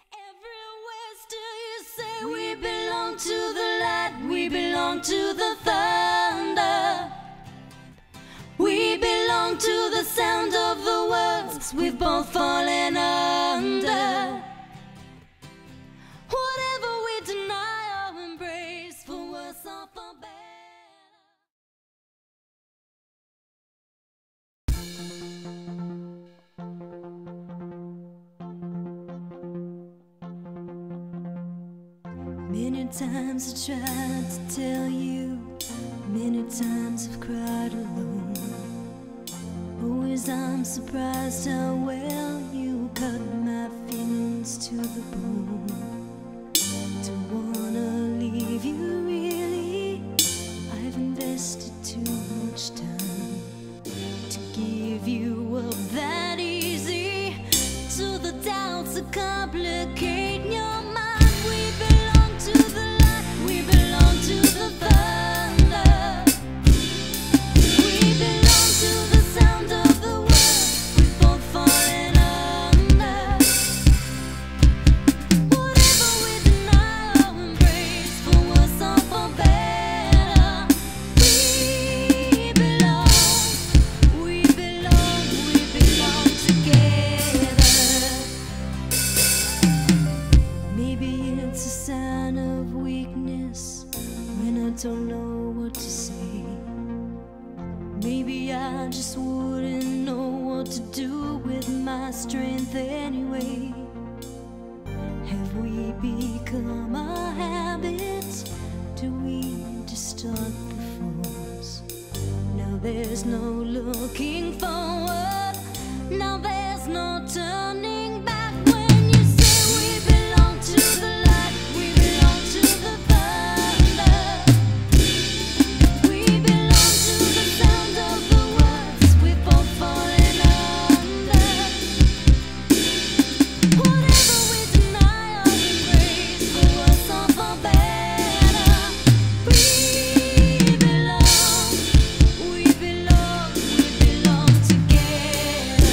Everywhere still you say we belong to the light, we belong to the thunder. We belong to the sound of the words we've both fallen under. Whatever we deny or embrace, for worse or for better. Many times I tried to tell you, many times I've cried alone. Always I'm surprised how well you cut my feelings to the bone. Don't wanna leave you really, I've invested too much time to give you up that easy, till the doubts that complicate your mind. We belong to the light, we belong to the thunder. We belong to the sound of the words we've both fallen under. Whatever we deny or embrace, for worse or for better. We belong together. Maybe it's a sign of weakness when I don't know what to say. Maybe I just wouldn't know what to do with my strength anyway. Have we become a habit? Do we distort the force? Now there's no looking forward, now there's no turning back. When you say we belong to the light, we belong to the thunder. We belong to the sound of the words we've both fallen under. Whatever we deny or embrace, for worse or for better. We belong together.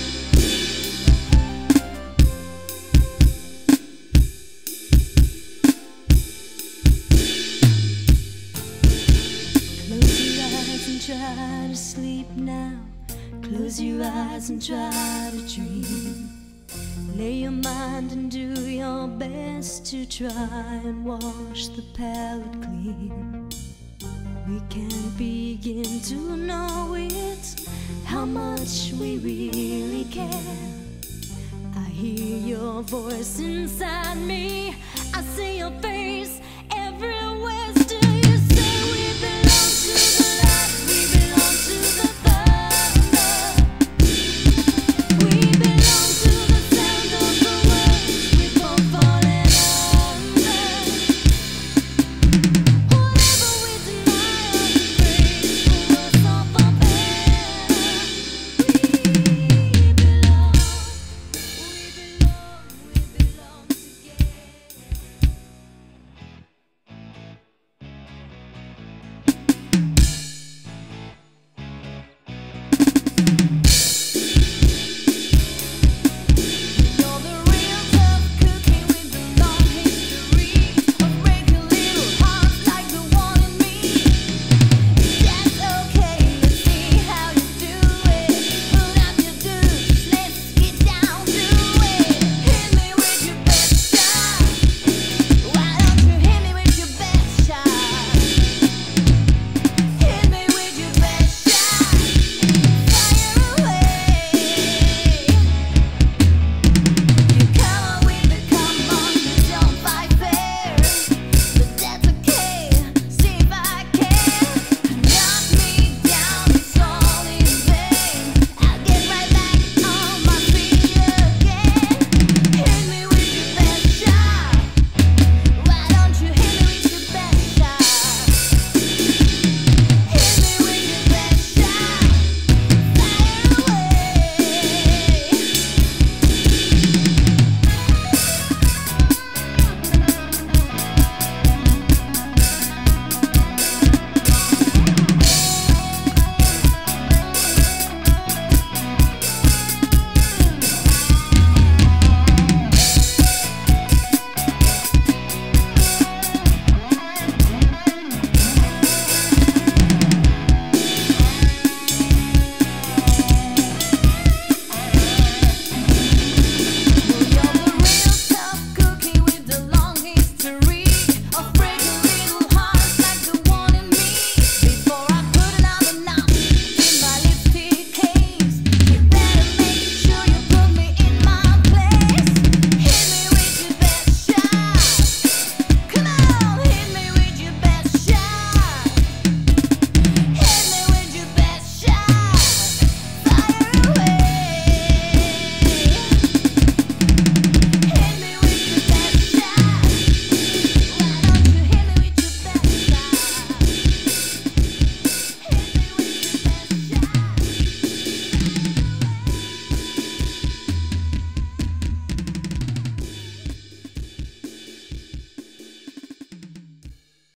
Close your eyes and try to sleep now. Close your eyes and try to dream. Lay your mind and do your best to try and wash the palate clean. We can't begin to know it, how much we really care. I hear your voice inside me, I see your face everywhere.